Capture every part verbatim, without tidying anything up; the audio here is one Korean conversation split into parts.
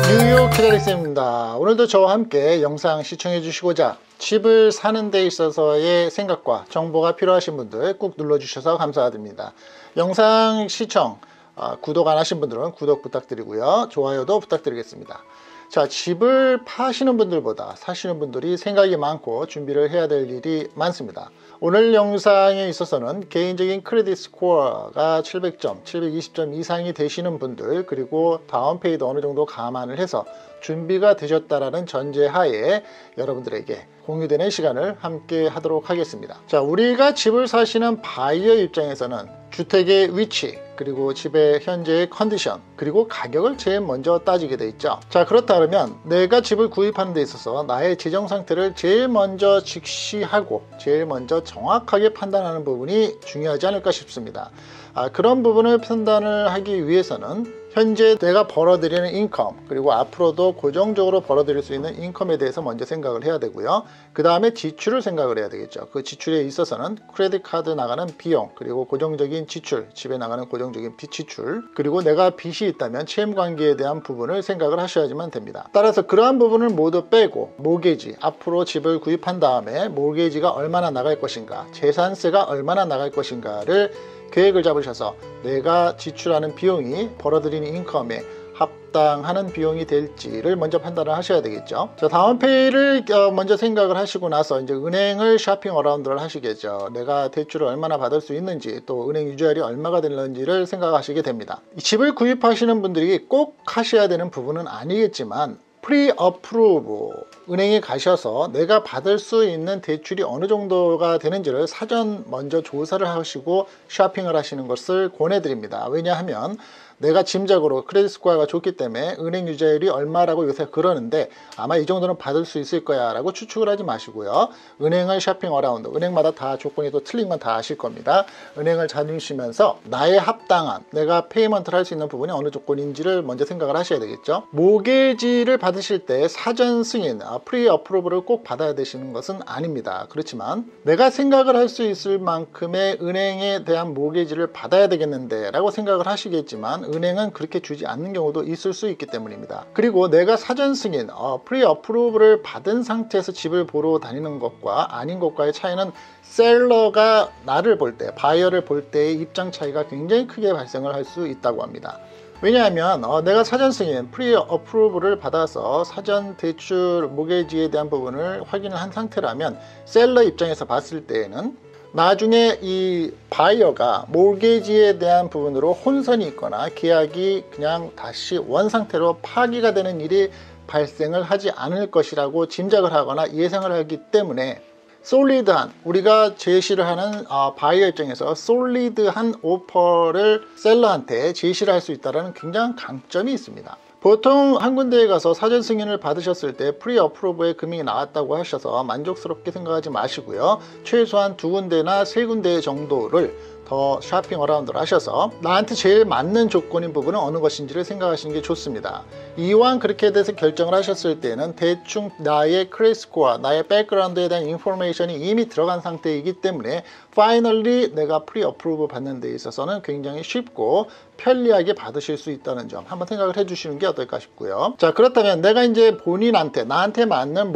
뉴욕 기다리쌤입니다. 오늘도 저와 함께 영상 시청해 주시고자 집을 사는 데 있어서의 생각과 정보가 필요하신 분들 꾹 눌러주셔서 감사드립니다. 영상 시청, 어, 구독 안 하신 분들은 구독 부탁드리고요. 좋아요도 부탁드리겠습니다. 자, 집을 파시는 분들보다 사시는 분들이 생각이 많고 준비를 해야 될 일이 많습니다. 오늘 영상에 있어서는 개인적인 크레딧 스코어가 칠백 점, 칠백이십 점 이상이 되시는 분들, 그리고 다운페이도 어느 정도 감안을 해서 준비가 되셨다라는 전제하에 여러분들에게 공유되는 시간을 함께 하도록 하겠습니다. 자, 우리가 집을 사시는 바이어 입장에서는 주택의 위치, 그리고 집의 현재의 컨디션, 그리고 가격을 제일 먼저 따지게 돼 있죠. 자, 그렇다 그러면 내가 집을 구입하는 데 있어서 나의 재정 상태를 제일 먼저 직시하고 제일 먼저 정확하게 판단하는 부분이 중요하지 않을까 싶습니다. 아, 그런 부분을 판단을 하기 위해서는 현재 내가 벌어들이는 인컴, 그리고 앞으로도 고정적으로 벌어들일 수 있는 인컴에 대해서 먼저 생각을 해야 되고요. 그 다음에 지출을 생각을 해야 되겠죠. 그 지출에 있어서는 크레딧 카드 나가는 비용, 그리고 고정적인 지출, 집에 나가는 고정적인 빚 지출, 그리고 내가 빚이 있다면 채무관계에 대한 부분을 생각을 하셔야지만 됩니다. 따라서 그러한 부분을 모두 빼고 모게지, 앞으로 집을 구입한 다음에 모게지가 얼마나 나갈 것인가, 재산세가 얼마나 나갈 것인가를 계획을 잡으셔서 내가 지출하는 비용이 벌어들이는 인컴에 합당하는 비용이 될지를 먼저 판단을 하셔야 되겠죠. 자, 다운페이를 먼저 생각을 하시고 나서 이제 은행을 쇼핑 어라운드를 하시겠죠. 내가 대출을 얼마나 받을 수 있는지, 또 은행 유지율이 얼마가 되는지를 생각하시게 됩니다. 이 집을 구입하시는 분들이 꼭 하셔야 되는 부분은 아니겠지만 프리 어프루브, 은행에 가셔서 내가 받을 수 있는 대출이 어느 정도가 되는지를 사전 먼저 조사를 하시고 쇼핑을 하시는 것을 권해드립니다. 왜냐하면 내가 짐작으로 크레딧 스코어가 좋기 때문에 은행 유자율이 얼마라고 요새 그러는데 아마 이 정도는 받을 수 있을 거야 라고 추측을 하지 마시고요. 은행을 쇼핑 어라운드, 은행마다 다 조건이 또 틀린 건 다 아실 겁니다. 은행을 다니시면서 나의 합당한, 내가 페이먼트를 할 수 있는 부분이 어느 조건인지를 먼저 생각을 하셔야 되겠죠. 모게지를 받으실 때 사전 승인, 프리 어프로브를 꼭 받아야 되시는 것은 아닙니다. 그렇지만 내가 생각을 할 수 있을 만큼의 은행에 대한 모게지를 받아야 되겠는데 라고 생각을 하시겠지만 은행은 그렇게 주지 않는 경우도 있을 수 있기 때문입니다. 그리고 내가 사전 승인, 어, 프리 어프로브를 받은 상태에서 집을 보러 다니는 것과 아닌 것과의 차이는 셀러가 나를 볼 때, 바이어를 볼 때의 입장 차이가 굉장히 크게 발생을 할 수 있다고 합니다. 왜냐하면 어, 내가 사전 승인, 프리 어프로브를 받아서 사전 대출 모게지에 대한 부분을 확인을 한 상태라면 셀러 입장에서 봤을 때에는 나중에 이 바이어가 모게지에 대한 부분으로 혼선이 있거나 계약이 그냥 다시 원상태로 파기가 되는 일이 발생을 하지 않을 것이라고 짐작을 하거나 예상을 하기 때문에 솔리드한, 우리가 제시를 하는 어, 바이어 입장에서 솔리드한 오퍼를 셀러한테 제시를 할 수 있다는 굉장한 강점이 있습니다. 보통 한 군데에 가서 사전 승인을 받으셨을 때 프리 어프로브의 금액이 나왔다고 하셔서 만족스럽게 생각하지 마시고요. 최소한 두 군데나 세 군데 정도를 더 쇼핑 어라운드를 하셔서 나한테 제일 맞는 조건인 부분은 어느 것인지를 생각하시는 게 좋습니다. 이왕 그렇게 돼서 결정을 하셨을 때는 대충 나의 크레딧 스코어, 나의 백그라운드에 대한 인포메이션이 이미 들어간 상태이기 때문에 파이널리 내가 프리 어프로브 받는 데 있어서는 굉장히 쉽고 편리하게 받으실 수 있다는 점 한번 생각을 해주시는 게 어떨까 싶고요. 자, 그렇다면 내가 이제 본인한테, 나한테 맞는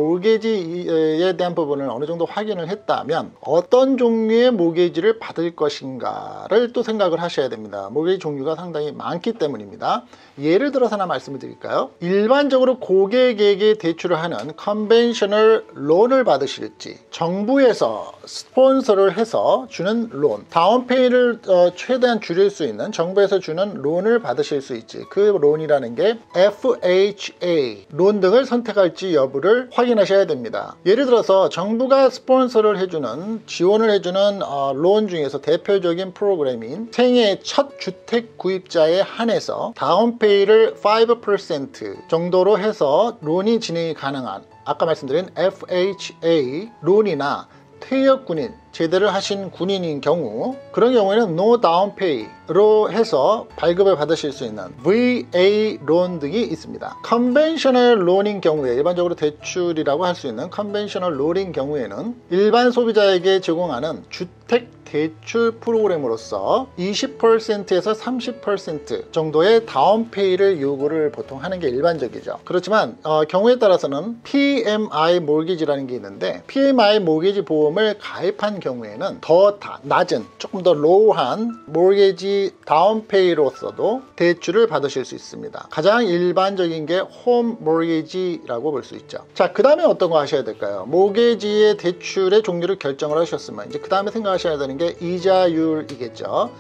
모게지에 대한 부분을 어느 정도 확인을 했다면 어떤 종류의 모게지를 받을 것인가를 또 생각을 하셔야 됩니다. 모게지 종류가 상당히 많기 때문입니다. 예를 들어서 하나 말씀을 드릴까요? 일반적으로 고객에게 대출을 하는 컨벤셔널 론을 받으실지, 정부에서 스폰서를 해서 주는 론, 다운페이를 어, 최대한 줄일 수 있는 정부에서 주는 론을 받으실 수 있지, 그 론이라는 게 에프 에이치 에이 론 등을 선택할지 여부를 확인하셔야 됩니다. 예를 들어서 정부가 스폰서를 해주는, 지원을 해주는 어, 론 중에서 대표적인 프로그램인 생애 첫 주택 구입자에 한해서 다운페이를 오 퍼센트 정도로 해서 론이 진행이 가능한, 아까 말씀드린 에프 에이치 에이 론이나 퇴역군인, 제대를 하신 군인인 경우, 그런 경우에는 No Down Pay로 해서 발급을 받으실 수 있는 브이에이 론 등이 있습니다. 컨벤셔널 론인 경우에, 일반적으로 대출이라고 할 수 있는 컨벤셔널 론인 경우에는 일반 소비자에게 제공하는 주택 대출 프로그램으로서 이십 퍼센트에서 삼십 퍼센트 정도의 다운페이를 요구를 보통 하는 게 일반적이죠. 그렇지만 어, 경우에 따라서는 피엠아이 모기지라는 게 있는데, 피엠아이 모기지 보험을 가입한 경우에는 더 다, 낮은, 조금 더 로우한 모기지 다운페이로서도 대출을 받으실 수 있습니다. 가장 일반적인 게 홈 모기지라고 볼 수 있죠. 자, 그 다음에 어떤 거 하셔야 될까요? 모기지의 대출의 종류를 결정을 하셨으면 이제 그 다음에 생각하셔야 되는 게 이자율이겠죠.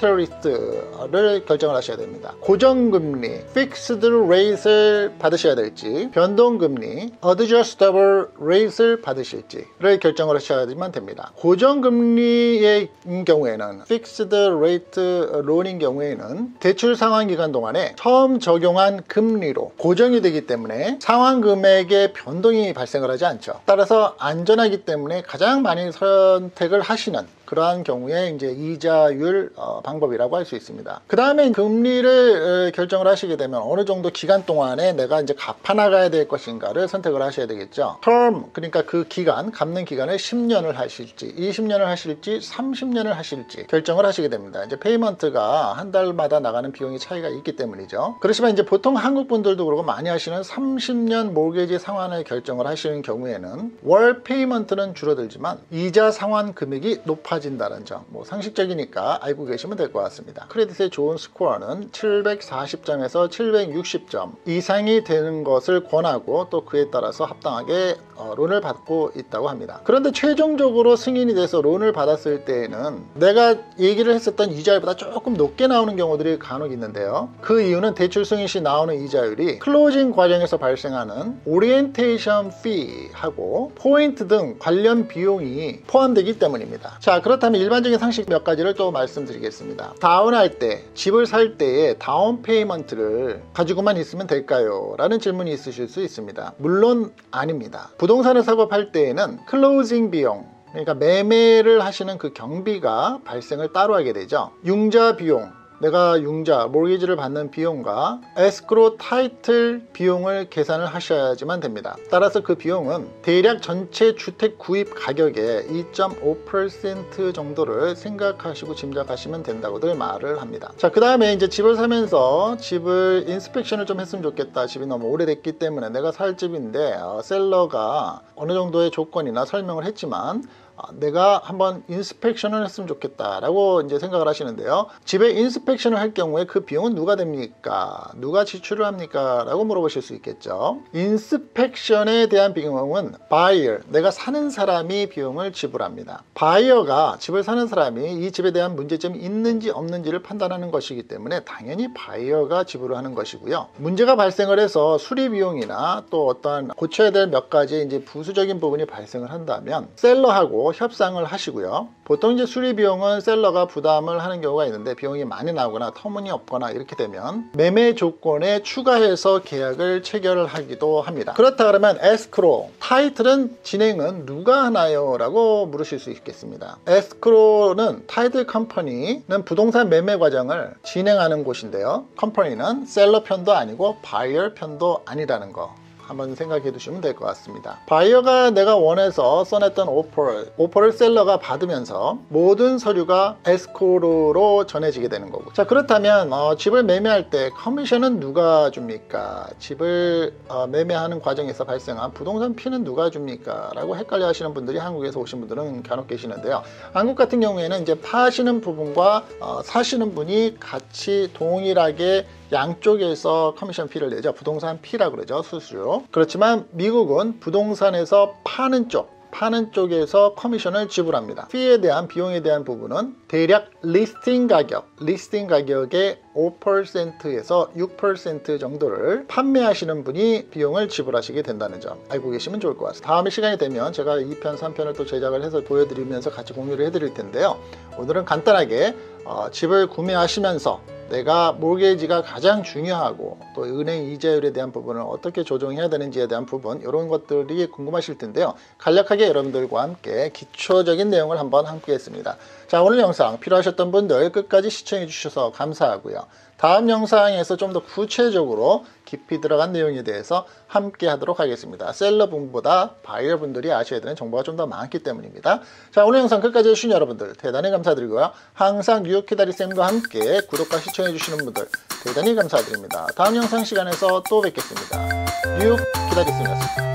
인터리스트를 결정을 하셔야 됩니다. 고정금리, fixed rate을 받으셔야 될지, 변동금리, adjustable rate을 받으실지를 결정을 하셔야만 됩니다. 고정금리의 경우에는, fixed rate loan인 경우에는 대출 상환 기간 동안에 처음 적용한 금리로 고정이 되기 때문에 상환 금액의 변동이 발생을 하지 않죠. 따라서 안전하기 때문에 가장 많이 선택을 하시는 그러한 경우에 이제 이자율 어, 방법이라고 할 수 있습니다. 그 다음에 금리를 에, 결정을 하시게 되면 어느 정도 기간 동안에 내가 이제 갚아 나가야 될 것인가를 선택을 하셔야 되겠죠. term, 그러니까 그 기간, 갚는 기간을 십 년을 하실지, 이십 년을 하실지, 삼십 년을 하실지 결정을 하시게 됩니다. 이제 페이먼트가 한 달마다 나가는 비용이 차이가 있기 때문이죠. 그렇지만 이제 보통 한국 분들도 그러고 많이 하시는 삼십 년 모기지 상환을 결정을 하시는 경우에는 월 페이먼트는 줄어들지만 이자 상환 금액이 높아 진다는 점, 뭐 상식적이니까 알고 계시면 될 것 같습니다. 크레딧의 좋은 스코어는 칠백사십 점에서 칠백육십 점 이상이 되는 것을 권하고, 또 그에 따라서 합당하게 어, 론을 받고 있다고 합니다. 그런데 최종적으로 승인이 돼서 론을 받았을 때에는 내가 얘기를 했었던 이자율보다 조금 높게 나오는 경우들이 간혹 있는데요. 그 이유는 대출 승인 시 나오는 이자율이 클로징 과정에서 발생하는 오리엔테이션 피하고 포인트 등 관련 비용이 포함되기 때문입니다. 자, 그렇다면 일반적인 상식 몇 가지를 또 말씀드리겠습니다. 다운할 때, 집을 살 때에 다운 페이먼트를 가지고만 있으면 될까요? 라는 질문이 있으실 수 있습니다. 물론 아닙니다. 부동산을 사고 팔 때에는 클로징 비용, 그러니까 매매를 하시는 그 경비가 발생을 따로 하게 되죠. 융자 비용, 내가 융자, 모기지를 받는 비용과 에스크로 타이틀 비용을 계산을 하셔야지만 됩니다. 따라서 그 비용은 대략 전체 주택 구입 가격의 이 점 오 퍼센트 정도를 생각하시고 짐작하시면 된다고들 말을 합니다. 자, 그 다음에 이제 집을 사면서 집을 인스펙션을 좀 했으면 좋겠다. 집이 너무 오래됐기 때문에 내가 살 집인데 어, 셀러가 어느 정도의 조건이나 설명을 했지만 내가 한번 인스펙션을 했으면 좋겠다 라고 이제 생각을 하시는데요. 집에 인스펙션을 할 경우에 그 비용은 누가 됩니까? 누가 지출을 합니까? 라고 물어보실 수 있겠죠. 인스펙션에 대한 비용은 바이어, 내가 사는 사람이 비용을 지불합니다. 바이어가, 집을 사는 사람이 이 집에 대한 문제점이 있는지 없는지를 판단하는 것이기 때문에 당연히 바이어가 지불을 하는 것이고요. 문제가 발생을 해서 수리 비용이나 또 어떠한 고쳐야 될 몇 가지 이제 부수적인 부분이 발생을 한다면 셀러하고 협상을 하시고요. 보통 이제 수리 비용은 셀러가 부담을 하는 경우가 있는데, 비용이 많이 나오거나 터무니없거나 이렇게 되면 매매 조건에 추가해서 계약을 체결을 하기도 합니다. 그렇다 그러면 에스크로, 타이틀은 진행은 누가 하나요? 라고 물으실 수 있겠습니다. 에스크로는 타이틀 컴퍼니는 부동산 매매 과정을 진행하는 곳인데요. 컴퍼니는 셀러 편도 아니고 바이어 편도 아니라는 거 한번 생각해 두시면 될 것 같습니다. 바이어가 내가 원해서 써냈던 오퍼를, 오퍼를 셀러가 받으면서 모든 서류가 에스코로로 전해지게 되는 거고. 자, 그렇다면 어, 집을 매매할 때 커미션은 누가 줍니까? 집을 어, 매매하는 과정에서 발생한 부동산 피는 누가 줍니까? 라고 헷갈려 하시는 분들이 한국에서 오신 분들은 간혹 계시는데요. 한국 같은 경우에는 이제 파시는 부분과 어, 사시는 분이 같이 동일하게 양쪽에서 커미션 피를 내죠. 부동산 피라고 그러죠. 수수료. 그렇지만 미국은 부동산에서 파는 쪽, 파는 쪽에서 커미션을 지불합니다. 피에 대한, 비용에 대한 부분은 대략 리스팅 가격, 리스팅 가격의 오 퍼센트에서 육 퍼센트 정도를 판매하시는 분이 비용을 지불하시게 된다는 점 알고 계시면 좋을 것 같습니다. 다음에 시간이 되면 제가 이 편, 삼 편을 또 제작을 해서 보여드리면서 같이 공유를 해드릴 텐데요. 오늘은 간단하게 어, 집을 구매하시면서 내가 모르게지가 가장 중요하고 또 은행 이자율에 대한 부분을 어떻게 조정해야 되는지에 대한 부분, 이런 것들이 궁금하실 텐데요. 간략하게 여러분들과 함께 기초적인 내용을 한번 함께 했습니다. 자, 오늘 영상 필요하셨던 분들 끝까지 시청해 주셔서 감사하고요. 다음 영상에서 좀 더 구체적으로 깊이 들어간 내용에 대해서 함께 하도록 하겠습니다. 셀러분보다 바이어분들이 아셔야 되는 정보가 좀 더 많기 때문입니다. 자, 오늘 영상 끝까지 해주신 여러분들 대단히 감사드리고요. 항상 뉴욕 기다리쌤과 함께 구독과 시청해 주시는 분들 대단히 감사드립니다. 다음 영상 시간에서 또 뵙겠습니다. 뉴욕 기다리쌤이었습니다.